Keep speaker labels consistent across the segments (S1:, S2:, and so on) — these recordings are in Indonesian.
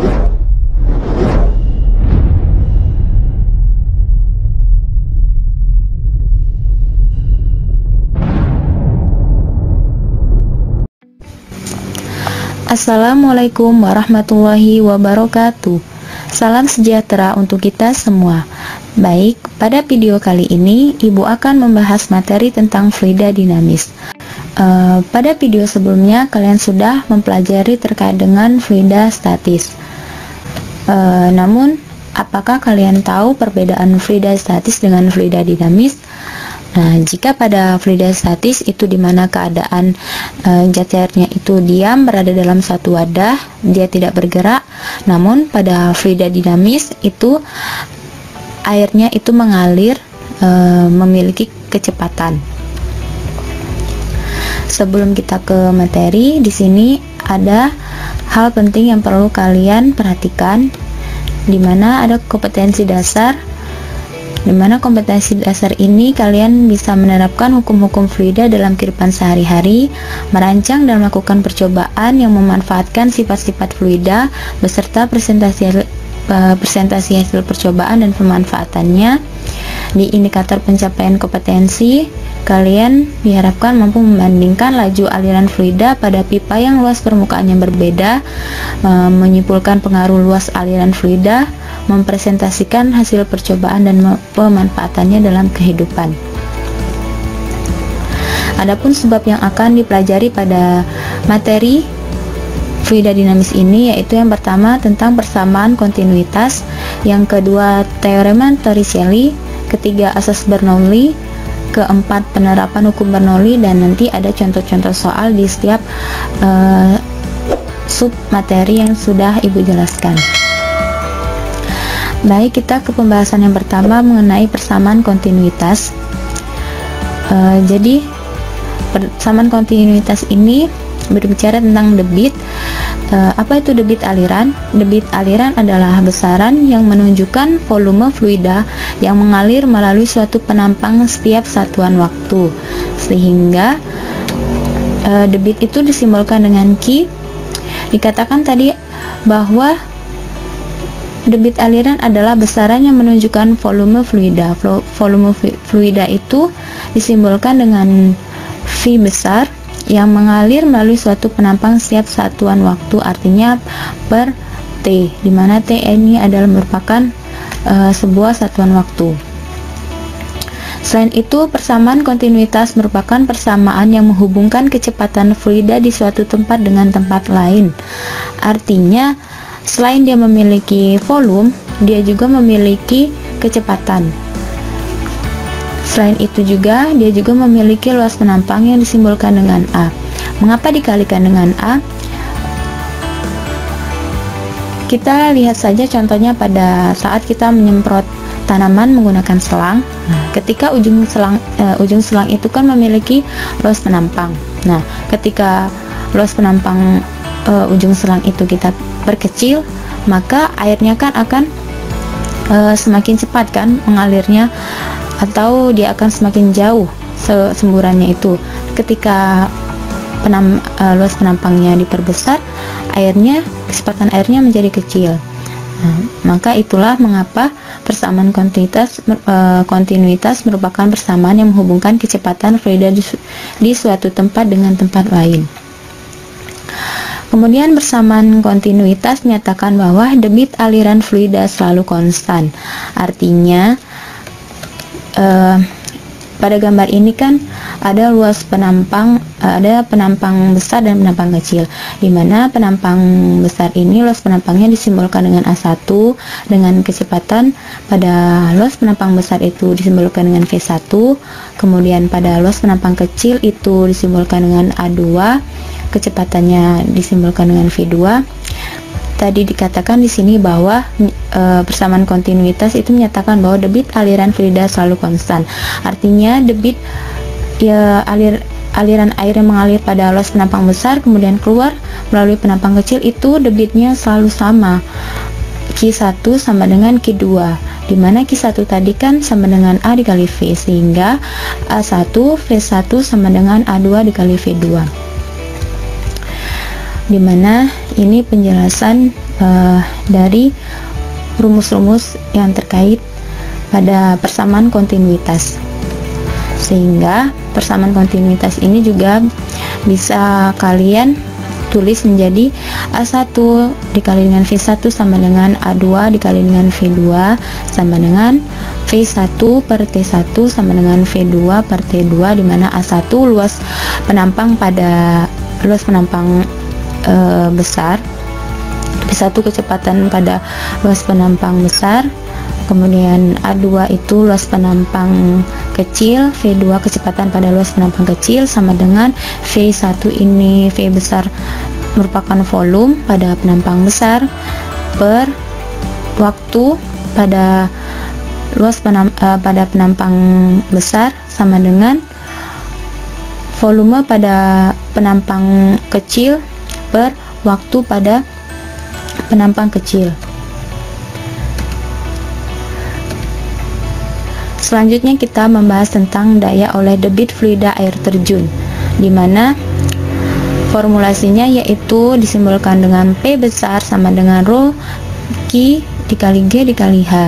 S1: Assalamualaikum warahmatullahi wabarakatuh. Salam sejahtera untuk kita semua. Baik, pada video kali ini Ibu akan membahas materi tentang fluida dinamis. Pada video sebelumnya kalian sudah mempelajari terkait dengan fluida statis. Namun, apakah kalian tahu perbedaan fluida statis dengan fluida dinamis? Nah, jika pada fluida statis itu dimana keadaan zat cairnya itu diam berada dalam satu wadah, dia tidak bergerak. Namun pada fluida dinamis itu airnya itu mengalir, memiliki kecepatan. Sebelum kita ke materi, di sini ada hal penting yang perlu kalian perhatikan, di mana ada kompetensi dasar. Di mana kompetensi dasar ini kalian bisa menerapkan hukum-hukum fluida dalam kehidupan sehari-hari, merancang dan melakukan percobaan yang memanfaatkan sifat-sifat fluida beserta presentasi hasil percobaan dan pemanfaatannya. Di indikator pencapaian kompetensi, kalian diharapkan mampu membandingkan laju aliran fluida pada pipa yang luas permukaan yang berbeda, menyimpulkan pengaruh luas aliran fluida, mempresentasikan hasil percobaan dan pemanfaatannya dalam kehidupan. Adapun sebab yang akan dipelajari pada materi fluida dinamis ini, yaitu yang pertama tentang persamaan kontinuitas, yang kedua teorema Torricelli, ketiga asas Bernoulli, keempat penerapan hukum Bernoulli, dan nanti ada contoh-contoh soal di setiap sub materi yang sudah Ibu jelaskan. Baik, kita ke pembahasan yang pertama mengenai persamaan kontinuitas. Jadi persamaan kontinuitas ini berbicara tentang debit. Apa itu debit aliran? Debit aliran adalah besaran yang menunjukkan volume fluida yang mengalir melalui suatu penampang setiap satuan waktu, sehingga debit itu disimbolkan dengan Q. Dikatakan tadi bahwa debit aliran adalah besaran yang menunjukkan volume fluida. Volume fluida itu disimbolkan dengan V besar yang mengalir melalui suatu penampang setiap satuan waktu, artinya per T, di mana T ini adalah merupakan sebuah satuan waktu. Selain itu, persamaan kontinuitas merupakan persamaan yang menghubungkan kecepatan fluida di suatu tempat dengan tempat lain. Artinya, selain dia memiliki volume, dia juga memiliki kecepatan. Selain itu juga, dia juga memiliki luas penampang yang disimbolkan dengan A. Mengapa dikalikan dengan A? Kita lihat saja contohnya pada saat kita menyemprot tanaman menggunakan selang. Nah, ketika ujung selang itu kan memiliki luas penampang. Nah, ketika luas penampang ujung selang itu kita perkecil, maka airnya kan akan semakin cepat kan mengalirnya, atau dia akan semakin jauh semburannya itu. Ketika luas penampangnya diperbesar, kecepatan airnya menjadi kecil. Nah, maka itulah mengapa persamaan kontinuitas merupakan persamaan yang menghubungkan kecepatan fluida di suatu tempat dengan tempat lain. Kemudian persamaan kontinuitas menyatakan bahwa debit aliran fluida selalu konstan. Artinya pada gambar ini kan ada luas penampang, ada penampang besar dan penampang kecil, di mana penampang besar ini luas penampangnya disimbolkan dengan A1 dengan kecepatan pada luas penampang besar itu disimbolkan dengan V1, kemudian pada luas penampang kecil itu disimbolkan dengan A2, kecepatannya disimbolkan dengan V2. Tadi dikatakan di sini bahwa persamaan kontinuitas itu menyatakan bahwa debit aliran fluida selalu konstan. Artinya debit aliran air yang mengalir pada luas penampang besar kemudian keluar melalui penampang kecil itu debitnya selalu sama. Q1 sama dengan Q2, di mana Q1 tadi kan sama dengan A dikali V, sehingga A1 V1 sama dengan A2 dikali V2. Dimana ini penjelasan dari rumus-rumus yang terkait pada persamaan kontinuitas. Sehingga persamaan kontinuitas ini juga bisa kalian tulis menjadi A1 dikali dengan V1 sama dengan A2 dikali dengan V2 sama dengan V1 per T1 sama dengan V2 per T2, di mana A1 luas penampang besar, V1 kecepatan pada luas penampang besar, kemudian A2 itu luas penampang kecil, V2 kecepatan pada luas penampang kecil sama dengan V1 ini, V besar merupakan volume pada penampang besar per waktu pada pada penampang besar sama dengan volume pada penampang kecil per waktu pada penampang kecil. Selanjutnya kita membahas tentang daya oleh debit fluida air terjun, di mana formulasinya yaitu disimbolkan dengan P besar sama dengan rho Q dikali G dikali H.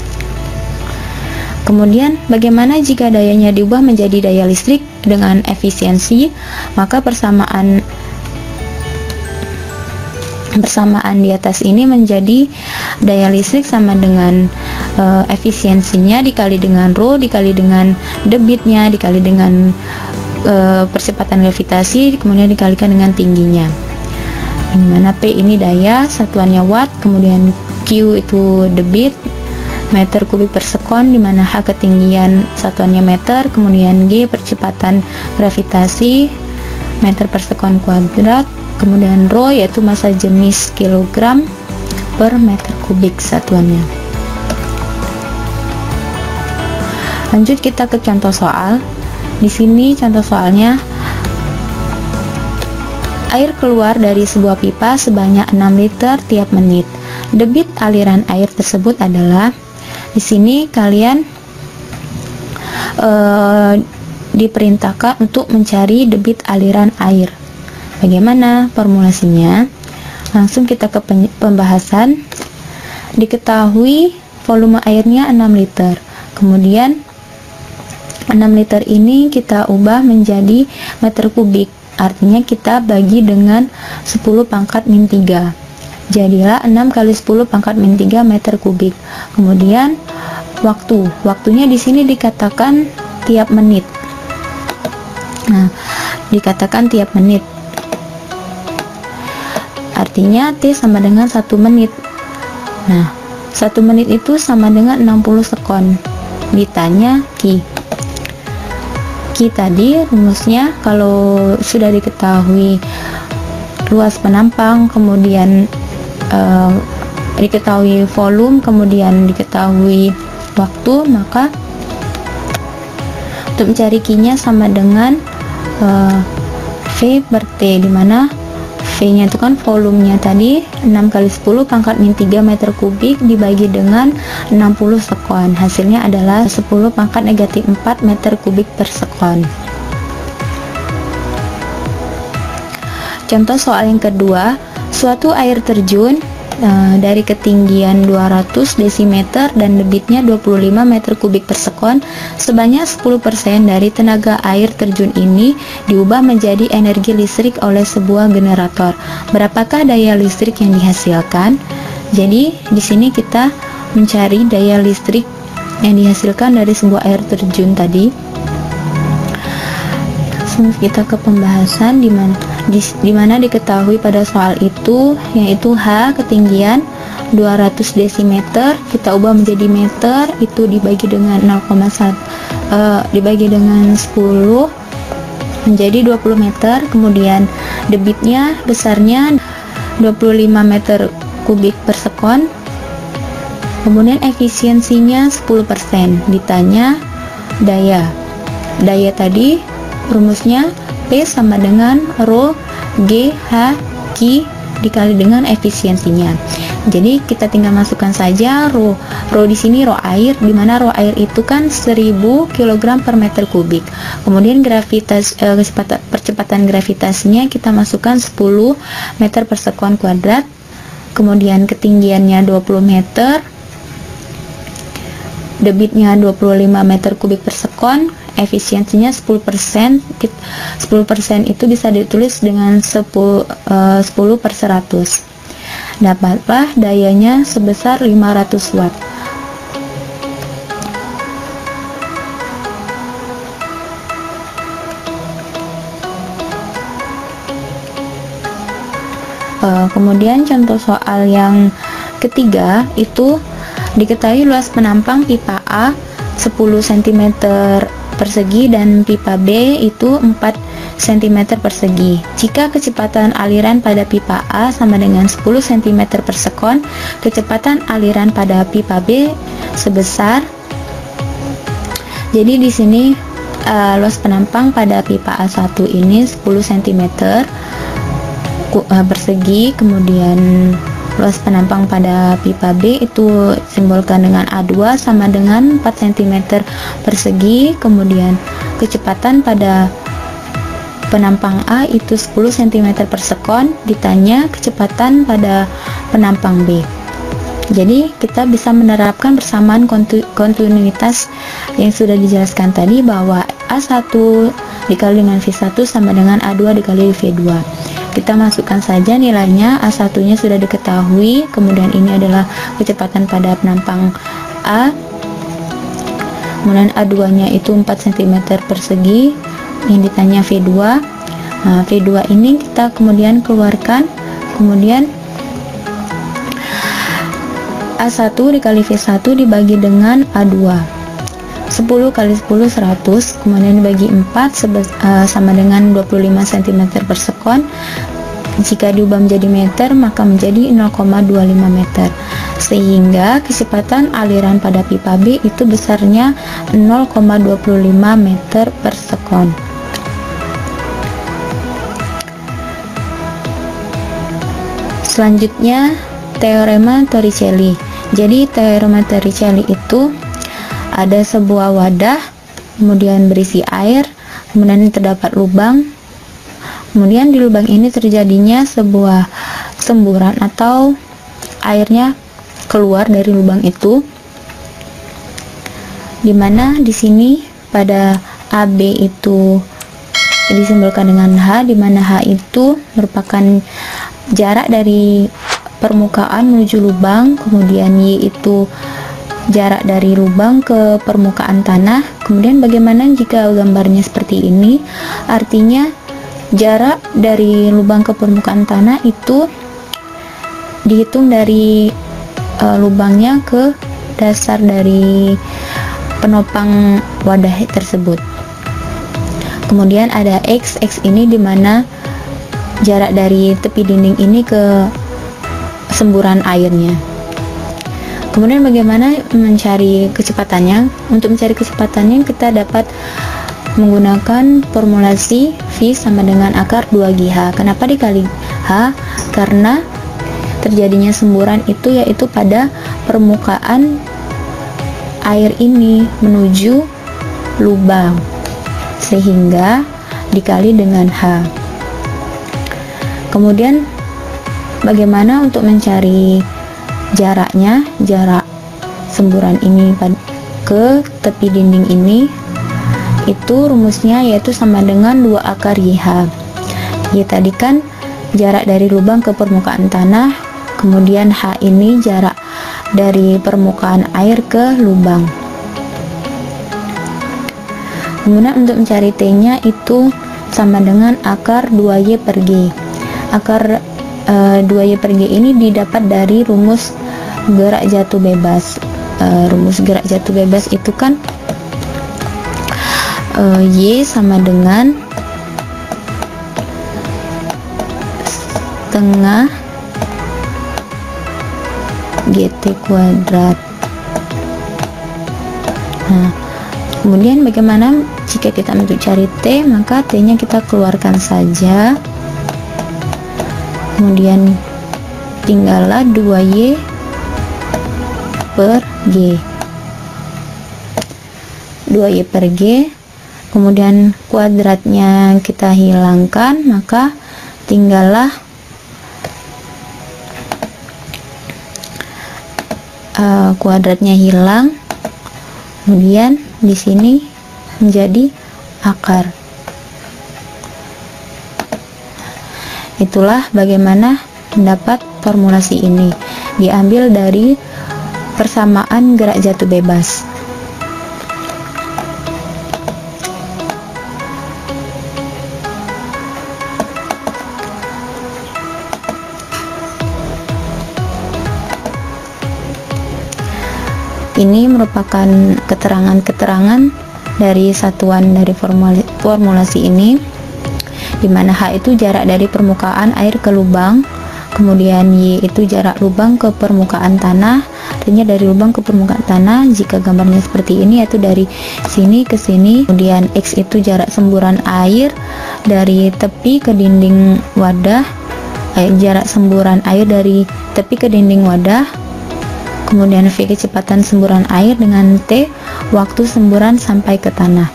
S1: Kemudian bagaimana jika dayanya diubah menjadi daya listrik dengan efisiensi? Maka persamaan di atas ini menjadi daya listrik sama dengan efisiensinya dikali dengan rho dikali dengan debitnya dikali dengan percepatan gravitasi, kemudian dikalikan dengan tingginya, dimana P ini daya, satuannya watt, kemudian Q itu debit meter kubik per sekon, dimana H ketinggian, satuannya meter, kemudian G percepatan gravitasi meter per sekon kuadrat, kemudian rho yaitu massa jenis kilogram per meter kubik satuannya. Lanjut kita ke contoh soal. Di sini contoh soalnya, air keluar dari sebuah pipa sebanyak 6 liter tiap menit. Debit aliran air tersebut adalah, di sini kalian diperintahkan untuk mencari debit aliran air. Bagaimana formulasinya? Langsung kita ke pembahasan. Diketahui volume airnya 6 liter. Kemudian 6 liter ini kita ubah menjadi meter kubik, artinya kita bagi dengan 10 pangkat min 3, jadilah 6 kali 10 pangkat min 3 meter kubik. Kemudian waktunya di sini dikatakan tiap menit. Nah, dikatakan tiap menit, artinya T sama dengan 1 menit. Nah, 1 menit itu sama dengan 60 sekon. Ditanya Q tadi rumusnya, kalau sudah diketahui luas penampang, kemudian diketahui volume, kemudian diketahui waktu, maka untuk mencari Q-nya sama dengan V per T, dimana V-nya itu kan volumenya tadi 6 kali 10 pangkat min 3 meter kubik dibagi dengan 60 sekon, hasilnya adalah 10 pangkat negatif 4 meter kubik per sekon. Contoh soal yang kedua, suatu air terjun dari ketinggian 200 desimeter dan debitnya 25 meter kubik per sekon, sebanyak 10% dari tenaga air terjun ini diubah menjadi energi listrik oleh sebuah generator. Berapakah daya listrik yang dihasilkan? Jadi di sini kita mencari daya listrik yang dihasilkan dari sebuah air terjun tadi. Langsung kita ke pembahasan, di mana diketahui pada soal itu yaitu H ketinggian 200 desimeter, kita ubah menjadi meter, itu dibagi dengan 0,1 dibagi dengan 10 menjadi 20 meter. Kemudian debitnya besarnya 25 meter kubik per sekon. Kemudian efisiensinya 10%. Ditanya daya tadi rumusnya P sama dengan rho G H Q dikali dengan efisiensinya. Jadi kita tinggal masukkan saja rho di sini rho air, di mana rho air itu kan 1000 kg per meter kubik. Kemudian percepatan gravitasinya kita masukkan 10 meter per sekon kuadrat kemudian ketinggiannya 20 meter, debitnya 25 meter kubik per sekon, efisiensinya 10%. 10% itu bisa ditulis dengan 10 per 100. Dapatlah dayanya sebesar 500 watt. Kemudian contoh soal yang ketiga itu diketahui luas penampang pipa A 10 cm persegi dan pipa B itu 4 cm persegi. Jika kecepatan aliran pada pipa A sama dengan 10 cm per sekon, kecepatan aliran pada pipa B sebesar. Jadi di sini luas penampang pada pipa A1 ini 10 cm persegi, kemudian luas penampang pada pipa B itu simbolkan dengan A2 sama dengan 4 cm persegi, kemudian kecepatan pada penampang A itu 10 cm per sekon, ditanya kecepatan pada penampang B. Jadi kita bisa menerapkan persamaan kontinuitas yang sudah dijelaskan tadi, bahwa A1 dikali dengan V1 sama dengan A2 dikali V2. Kita masukkan saja nilainya. A1 nya sudah diketahui, kemudian ini adalah kecepatan pada penampang A, kemudian A2 nya itu 4 cm persegi, yang ditanya V2. Nah, V2 ini kita kemudian keluarkan, kemudian A1 dikali V1 dibagi dengan A2, 10 kali 10 100, kemudian dibagi 4 sama dengan 25 cm per sekon. Jika diubah menjadi meter maka menjadi 0,25 meter, sehingga kecepatan aliran pada pipa B itu besarnya 0,25 meter per sekon. Selanjutnya teorema Torricelli. Jadi teorema Torricelli itu ada sebuah wadah, kemudian berisi air, kemudian terdapat lubang, kemudian di lubang ini terjadinya sebuah semburan atau airnya keluar dari lubang itu, dimana di sini pada AB itu disimbolkan dengan H, dimana H itu merupakan jarak dari permukaan menuju lubang, kemudian Y itu jarak dari lubang ke permukaan tanah. Kemudian bagaimana jika gambarnya seperti ini? Artinya jarak dari lubang ke permukaan tanah itu dihitung dari lubangnya ke dasar dari penopang wadah tersebut. Kemudian ada X ini dimana jarak dari tepi dinding ini ke semburan airnya. Kemudian bagaimana mencari kecepatannya? Untuk mencari kecepatannya kita dapat menggunakan formulasi V sama dengan akar 2GH. Kenapa dikali H? Karena terjadinya semburan itu yaitu pada permukaan air ini menuju lubang, sehingga dikali dengan H. Kemudian bagaimana untuk mencari jaraknya, jarak semburan ini ke tepi dinding ini? Itu rumusnya yaitu sama dengan 2 akar YH. Y tadi kan jarak dari lubang ke permukaan tanah, kemudian H ini jarak dari permukaan air ke lubang. Kemudian untuk mencari T nya itu sama dengan akar 2Y per G. Akar 2Y per G ini didapat dari rumus gerak jatuh bebas. Rumus gerak jatuh bebas itu kan Y sama dengan setengah GT kuadrat. Nah, kemudian bagaimana jika kita untuk cari T? Maka T nya kita keluarkan saja, kemudian tinggallah 2Y per G, 2Y per G, kemudian kuadratnya kita hilangkan, maka tinggallah kuadratnya hilang, kemudian di sini menjadi akar. Itulah bagaimana mendapat formulasi ini, diambil dari persamaan gerak jatuh bebas. Ini merupakan keterangan-keterangan dari satuan dari formulasi ini, di mana H itu jarak dari permukaan air ke lubang, kemudian Y itu jarak lubang ke permukaan tanah, artinya dari lubang ke permukaan tanah. Jika gambarnya seperti ini, yaitu dari sini ke sini. Kemudian X itu jarak semburan air dari tepi ke dinding wadah, jarak semburan air dari tepi ke dinding wadah. Kemudian V kecepatan semburan air, dengan T waktu semburan sampai ke tanah.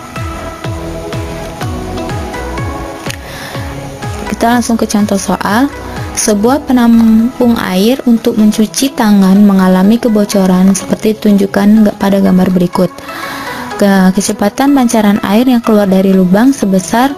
S1: Kita langsung ke contoh soal. Sebuah penampung air untuk mencuci tangan mengalami kebocoran seperti ditunjukkan pada gambar berikut. Kecepatan pancaran air yang keluar dari lubang sebesar,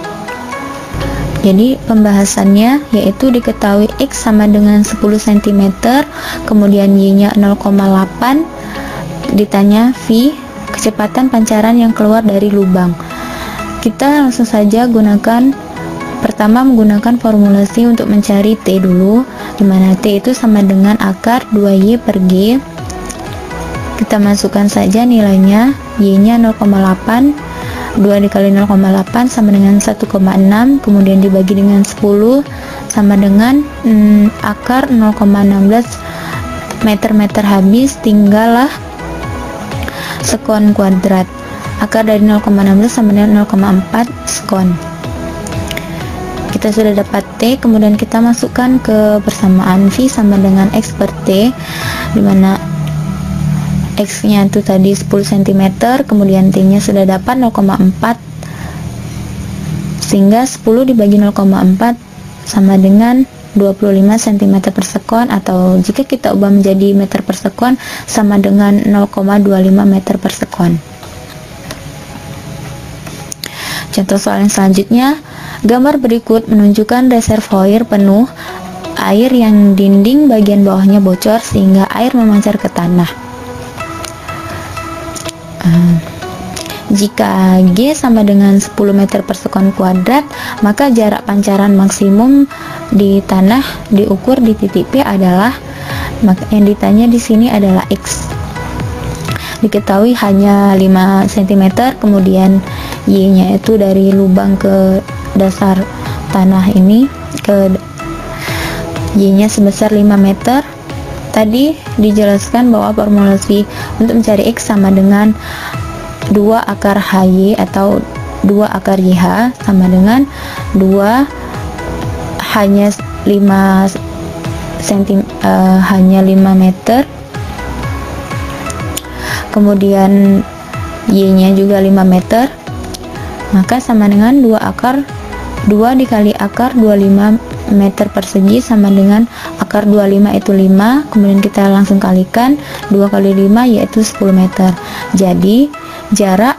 S1: jadi pembahasannya yaitu diketahui X sama dengan 10 cm, kemudian Y nya 0,8, ditanya V kecepatan pancaran yang keluar dari lubang. Kita langsung saja pertama menggunakan formulasi untuk mencari T dulu, dimana T itu sama dengan akar 2Y per G. Kita masukkan saja nilainya. Y nya 0,8, 2 dikali 0,8 sama dengan 1,6, kemudian dibagi dengan 10 sama dengan akar 0,16 meter habis, tinggallah sekon kuadrat. Akar dari 0,16 sama dengan 0,4 sekon. Kita sudah dapat T, kemudian kita masukkan ke persamaan V sama dengan X per T, dimana X nya itu tadi 10 cm, kemudian T nya sudah dapat 0,4, sehingga 10 dibagi 0,4 sama dengan 25 cm per sekon, atau jika kita ubah menjadi meter per sekon sama dengan 0,25 meter per sekon. Contoh soal yang selanjutnya, gambar berikut menunjukkan reservoir penuh air yang dinding bagian bawahnya bocor sehingga air memancar ke tanah. Jika G sama dengan 10 meter per sekon kuadrat, maka jarak pancaran maksimum di tanah diukur di titik P adalah, maka yang ditanya di sini adalah X. Diketahui hanya 5 cm, kemudian Y nya itu dari lubang ke dasar tanah ini, Y nya sebesar 5 meter. Tadi dijelaskan bahwa formulasi untuk mencari X sama dengan 2 akar HY atau 2 akar YH sama dengan 2 hanya 5 meter, kemudian Y nya juga 5 meter, maka sama dengan 2 dikali akar 25 meter persegi sama dengan akar 25 itu 5, kemudian kita langsung kalikan 2 kali 5 yaitu 10 meter. Jadi jarak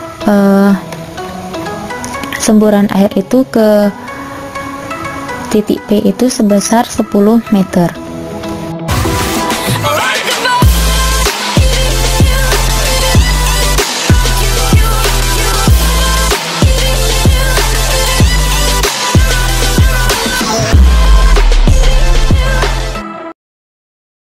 S1: semburan air itu ke titik P itu sebesar 10 meter.